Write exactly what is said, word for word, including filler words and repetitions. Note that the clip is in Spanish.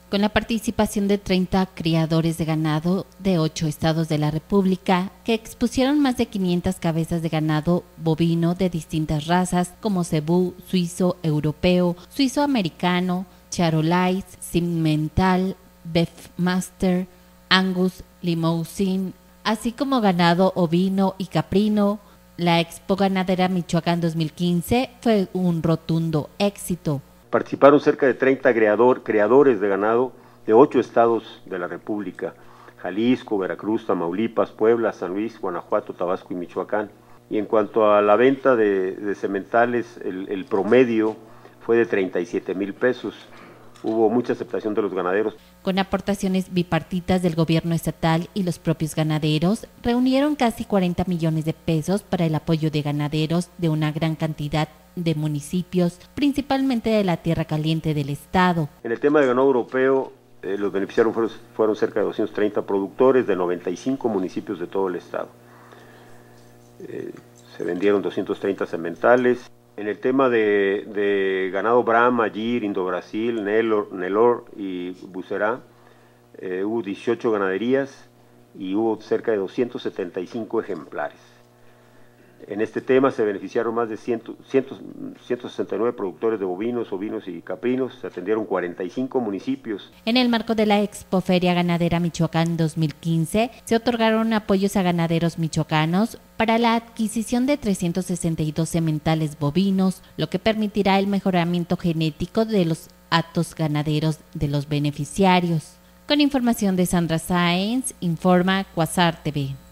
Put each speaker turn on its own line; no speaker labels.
con la participación de treinta criadores de ganado de ocho estados de la República, que expusieron más de quinientas cabezas de ganado bovino de distintas razas como cebú, suizo, europeo, suizo americano, charolais, simmental, beefmaster, angus, limousin, así como ganado ovino y caprino. La Expo Ganadera Michoacán dos mil quince fue un rotundo éxito.
Participaron cerca de treinta creador, creadores de ganado de ocho estados de la República: Jalisco, Veracruz, Tamaulipas, Puebla, San Luis, Guanajuato, Tabasco y Michoacán. Y en cuanto a la venta de, de sementales, el, el promedio fue de treinta y siete mil pesos. Hubo mucha aceptación de los ganaderos.
Con aportaciones bipartitas del gobierno estatal y los propios ganaderos, reunieron casi cuarenta millones de pesos para el apoyo de ganaderos de una gran cantidad de municipios, principalmente de la Tierra Caliente del estado.
En el tema de ganado europeo, eh, los beneficiarios fueron, fueron cerca de doscientos treinta productores de noventa y cinco municipios de todo el estado. Eh, se vendieron doscientos treinta sementales. En el tema de, de ganado Brahma, Gir, Indo-Brasil, Nelor, Nelor y Bucerá, eh, hubo dieciocho ganaderías y hubo cerca de doscientos setenta y cinco ejemplares. En este tema se beneficiaron más de ciento sesenta y nueve productores de bovinos, ovinos y caprinos. Se atendieron cuarenta y cinco municipios.
En el marco de la Expoferia Ganadera Michoacán dos mil quince, se otorgaron apoyos a ganaderos michoacanos para la adquisición de trescientos sesenta y dos sementales bovinos, lo que permitirá el mejoramiento genético de los hatos ganaderos de los beneficiarios. Con información de Sandra Sáenz, informa Quasar T V.